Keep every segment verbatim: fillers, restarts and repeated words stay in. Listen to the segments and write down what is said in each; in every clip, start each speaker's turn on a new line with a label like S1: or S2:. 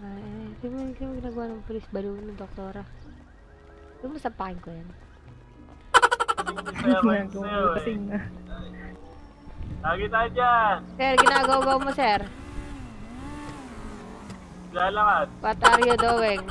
S1: Ay, hindi mo, hindi mo ginagawa ng police balloon ng doktora. Hindi mo sapakin ko yan.
S2: Kasing na.
S3: Lagi tayo dyan.
S1: Sir, ginagawa mo, sir.
S3: Lalakad.
S1: What are you doing?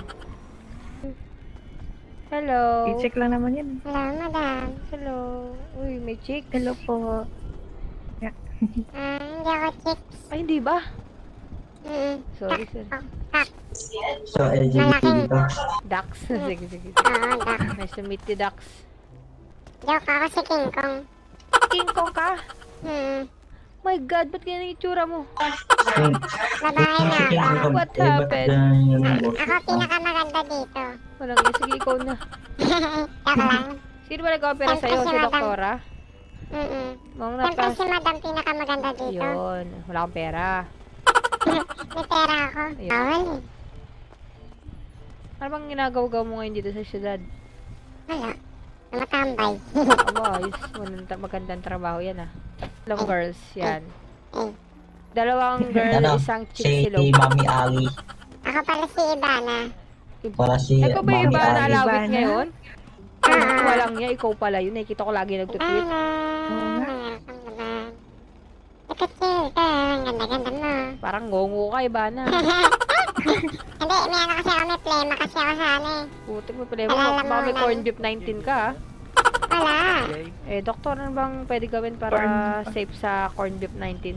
S1: Hello.
S2: I-check lang naman yan.
S4: Hello, madam.
S1: Hello. Uy, may chicks.
S2: Hello po. Yeah.
S4: Ah, hindi ako chicks.
S1: Ay, hindi ba?
S4: Mm.
S1: Sorry, sir.
S4: Oh, kak.
S5: So, L G B T ka?
S1: Dax. Sige, sige.
S4: Oo, dak.
S1: Nice to meet you, Dax.
S4: Joke ako si King Kong.
S1: King Kong ka?
S4: Hmm.
S1: My God, ba't ganyan yung itsura mo?
S4: Babae na ako.
S1: What happened?
S4: Ako pinakamaganda dito.
S1: Walang yan. Sige, ikaw na.
S4: Joke lang.
S1: Sino ba nag-opera sa'yo? Si doktora?
S4: Mm-mm.
S1: Mong
S4: Siyempre
S1: napas...
S4: si madam pinakamaganda dito.
S1: Yun. Wala akong pera.
S4: May pera ako.
S1: Ayun.
S4: Bawal eh.
S1: Ano bang ginagawa mo ngayon dito sa syudad?
S4: Wala. Tumatambay.
S1: Aba, ayos. Walang ta- magandang trabaho yan ah. Dalawang girls, yan.
S4: Eh.
S1: Dalawang girl,
S5: Ano?
S1: isang
S5: Si
S1: chick silog.
S5: Mami Ali.
S4: Ako pala si Ibana.
S5: Para si
S1: Ikaw ba yung
S5: Mami
S1: iba na
S5: Ali.
S1: alawit
S2: Ivana?
S1: ngayon? Ay, walang niya, ikaw pala yun. Nakikita ko lagi nagtutweet.
S4: Hello. Welcome naman. Nakachill ka. Ang ganda-ganda mo.
S1: Parang ngongo ka, iba na.
S4: Hindi, may ano kasi ako, may plema kasi ako sa ano eh.
S1: Putik mo pala mo.
S4: Alala mo
S1: Baka may
S4: na.
S1: corn beef nineteen ka ah.
S4: Wala.
S1: Eh, doktor, ano bang pwede gawin para
S2: Corn-
S1: safe sa corn beef nineteen?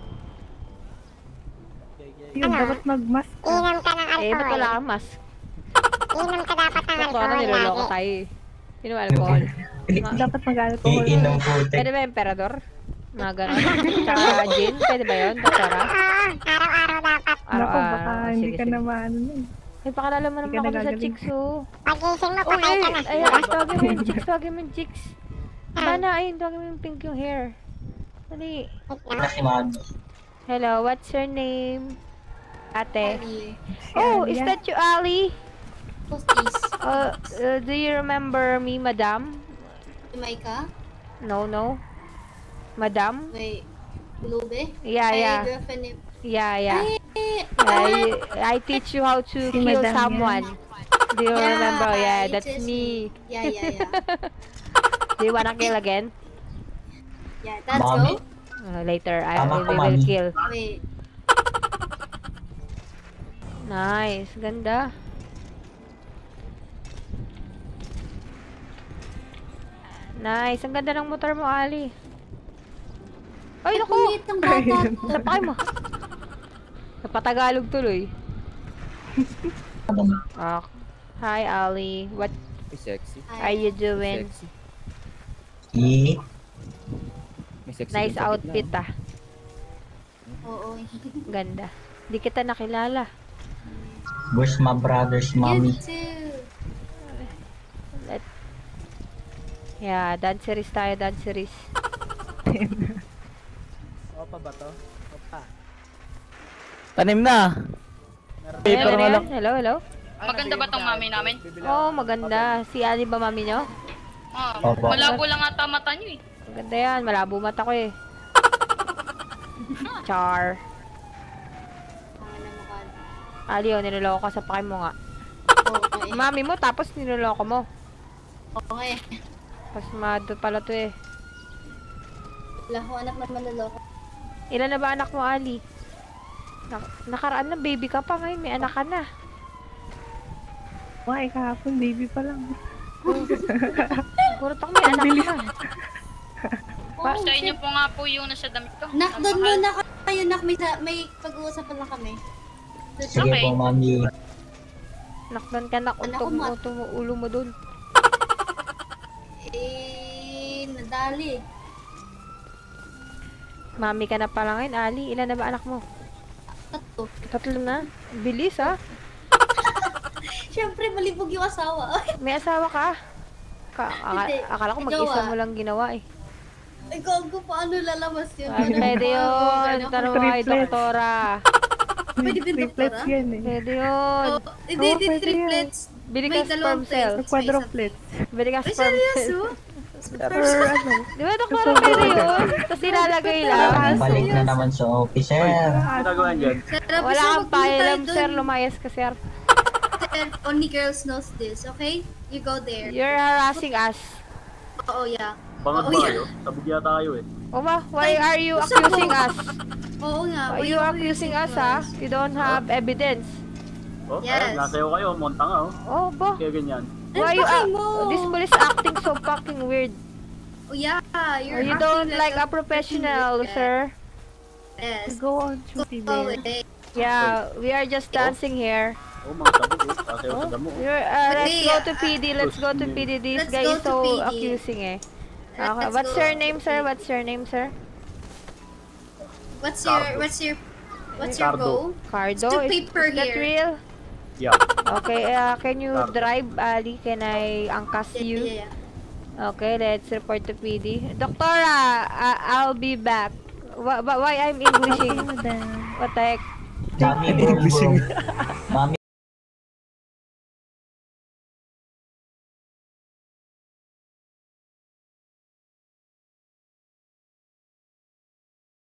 S2: Yun,
S4: Ano?
S2: dapat mag-mask ka.
S4: Inom ka ng
S1: Eh, ba't
S4: alcohol.
S1: wala kang mask?
S4: Inom ka dapat ng
S1: Doktor, ano
S4: alcohol
S1: niloloko
S4: lagi.
S1: tayo eh. Sino alcohol? Ma-
S2: Dapat mag-alcohol.
S5: Iinom po.
S1: Pwede ba emperador? Mga ganon. Tsaka gin? Pwede ba yun, doktora?
S4: Oo, araw-araw dapat.
S2: Naku, baka
S1: ah,
S2: hindi
S1: sige,
S2: ka
S1: sige.
S2: na maano nun.
S1: Ay, pakilala mo
S2: Hindi
S1: naman
S2: ka
S1: ako dun sa
S2: nagagaling.
S1: chicks, oh.
S4: Pagising mo,
S1: Uy,
S4: patay
S1: ay,
S4: ka na.
S1: ay, ay, tawagin mo yung chicks, tawagin mo yung chicks. Bana, ayun, tawagin mo yung pink yung hair. Dali.
S5: Para si Mami.
S1: Hello, what's your name? Ate.
S6: Ali.
S1: Oh,
S2: Alia.
S1: is that you, Ali?
S6: Who's this?
S1: Uh, uh, do you remember me, madam?
S6: Jamaica?
S1: No, no. Madam?
S6: Wait. Lube?
S1: Yeah,
S6: Ay,
S1: yeah.
S6: girlfriend ni...
S1: Yeah, yeah.
S6: Eh,
S1: Yeah, you- I teach you how to
S2: Si
S1: kill
S2: madam yan.
S1: someone. Do you
S6: Yeah,
S1: remember? Yeah,
S6: it
S1: that's
S6: is
S1: me.
S6: Yeah, yeah, yeah.
S1: Do you wanna kill again?
S6: Yeah, let's
S5: Mommy?
S6: go.
S1: Uh, later, I
S5: Tama
S1: we
S5: ka,
S1: will
S5: mami.
S1: kill.
S6: Wait.
S1: Nice, ganda. Nice, ang ganda ng motor mo, Ali. Ay, naku!
S6: Kulit ng bata.
S1: Sapakay mo. Napatagalog tuloy. Ah, hi, Ali. What
S7: May sexy.
S1: are you doing?
S7: Sexy.
S5: I.
S7: May sexy
S1: Nice
S7: din sa
S1: outfit,
S7: gitna.
S1: ah.
S6: Oo.
S1: Ganda. Di kita nakilala.
S5: Where's my brother's
S6: You
S5: mommy?
S6: too.
S1: Let... Yeah, danceries tayo, danceries.
S7: Opa ba to? Opa. Tanim na!
S1: Hello,
S7: Paper nga lang.
S1: hello, hello.
S8: Maganda ba tong mami namin?
S1: Oh, maganda. Si Ali ba mami nyo?
S8: Oh,
S5: Opo.
S8: malabo lang ata mata nyo eh.
S1: Maganda yan. Malabo mata ko eh. Char.
S6: Tama na mukha.
S1: Ali, oh, niloloko ka sa pakay mo nga.
S6: Okay.
S1: Mami mo, tapos niloloko mo.
S6: Okay.
S1: Pasmado pala to eh.
S6: Wala ko anak na manloloko.
S1: Ilan na ba anak mo, Ali? Nak- nakaraan ng baby ka pa ngayon. May anak ka na.
S2: Why, kahapon, baby pa lang.
S1: Siguro tak may anak ka na.
S6: Oh,
S8: Sa inyo po nga po yung nasa damit ko.
S6: Nak,
S8: Ang
S6: doon
S8: mahal.
S6: muna kayo, nak. May, sa- may pag-uusapan lang kami.
S5: Sige
S8: Okay.
S5: po, Mami.
S1: Nakdan ka nak.
S6: Anak ko,
S1: Untong
S6: ma-
S1: mo, tumo, ulo mo dun.
S6: Eh, nadali.
S1: Mami ka na pala ngayon, Ali. Ilan na ba anak mo?
S6: Tatlo.
S1: Tatlo na. Bilis ah.
S6: Siyempre, malibog yung asawa.
S1: May asawa ka? Ka aka-
S6: Hindi.
S1: akala ko
S6: Ikaw,
S1: mag-isa
S6: ah.
S1: mo lang ginawa eh.
S6: Ay, gago, paano lalabas yun?
S1: Ay,
S6: Ano,
S1: pwede
S6: paano,
S1: yun.
S6: ano?
S1: Tanong mo kay
S2: Triplets.
S1: doktora.
S6: Pwede din
S2: Triplets
S6: doktora?
S2: yan eh.
S1: Pwede yun.
S6: Oh, hindi,
S2: Oo,
S6: hindi,
S2: pwede
S6: triplets.
S1: Bili
S6: May
S1: ka sperm
S6: dalawang
S1: cell.
S6: plates.
S2: Quadruplets.
S1: Bili ka
S6: Ay,
S1: sperm cell.
S6: seryoso?
S2: For ano?
S1: Di ba, Doktor Romero yun? Tapos ilalagay lang.
S5: Balik na naman sa office, sir.
S3: Ano ginagawa dyan?
S6: Sir,
S1: Wala kang pakialam, sir. Lumayas ka, sir.
S6: Sir, only girls knows this, okay? You go there.
S1: You're harassing us.
S6: Oo, yeah.
S3: Bangad
S6: Oo,
S3: ba
S6: yeah.
S3: kayo? Tabog yata kayo eh.
S1: O ba? Why are you accusing us?
S6: Oo nga.
S1: Why are you accusing us, ha? You don't have evidence.
S3: Oh,
S6: Yes.
S3: ayun, nasayaw kayo. Monta nga oh.
S1: Oh, ba?
S3: Kaya ganyan.
S1: Why
S6: Ano
S1: you
S6: ba
S1: uh,
S6: mo?
S1: this police acting so fucking weird?
S6: Oh, yeah.
S1: Or
S6: You're
S1: you
S6: acting
S1: don't like a
S6: a
S1: professional,
S6: freaking
S1: sir?
S6: Yes.
S2: Go on duty
S6: Go
S2: there.
S6: away.
S1: Yeah, we are just dancing here.
S3: Oh, mga tabog oh. Nasayaw sa damo oh.
S1: You're, uh, let's
S6: Okay,
S1: go to
S6: uh,
S1: P D. Let's go to P D. This
S6: Let's
S1: guy
S6: go
S1: is
S6: to
S1: so
S6: P D.
S1: accusing, eh. Okay.
S6: Let's
S1: What's
S6: go
S1: your
S6: to
S1: name,
S6: P
S1: sir?
S6: D.
S1: What's your name, sir?
S6: What's your,
S3: Cardo.
S6: what's your, what's your
S3: Cardo.
S6: goal?
S1: Cardo.
S6: Still
S1: Is,
S6: paper
S1: is that
S6: here.
S1: real?
S3: Yeah.
S1: Okay. Uh, can you
S3: Cardo.
S1: drive, Ali? Can I angkas
S6: Yeah,
S1: you?
S6: yeah, yeah.
S1: Okay, let's report to P D. Doctora, uh, I'll be back. Wh wh- why I'm Englishing?
S2: Madam.
S1: What the heck?
S5: Mami, boom, boom.